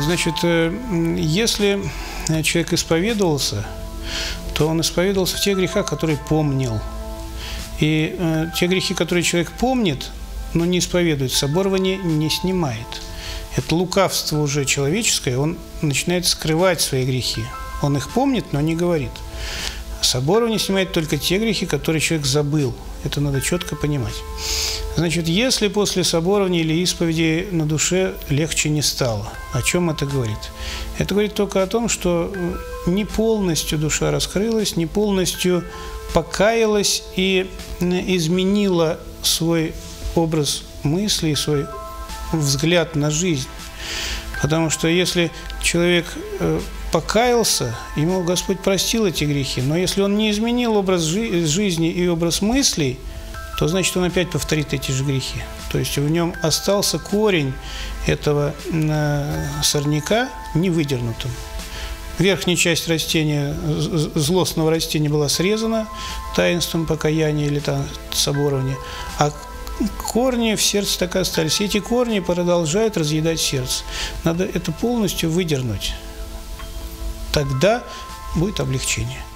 Значит, если человек исповедовался, то он исповедовался в тех грехах, которые помнил. И те грехи, которые человек помнит, но не исповедует, соборование не снимает. Это лукавство уже человеческое, он начинает скрывать свои грехи. Он их помнит, но не говорит. Соборование снимает только те грехи, которые человек забыл. Это надо четко понимать. Значит, если после соборования или исповеди на душе легче не стало, о чем это говорит? Это говорит только о том, что не полностью душа раскрылась, не полностью покаялась и изменила свой образ мысли, свой взгляд на жизнь. Потому что если человек покаялся, ему Господь простил эти грехи, но если он не изменил образ жизни и образ мыслей, то значит он опять повторит эти же грехи. То есть в нем остался корень этого сорняка невыдернутым. Верхняя часть растения, злостного растения, была срезана таинством покаяния или соборования, а корни в сердце так и остались. И эти корни продолжают разъедать сердце. Надо это полностью выдернуть. Тогда будет облегчение.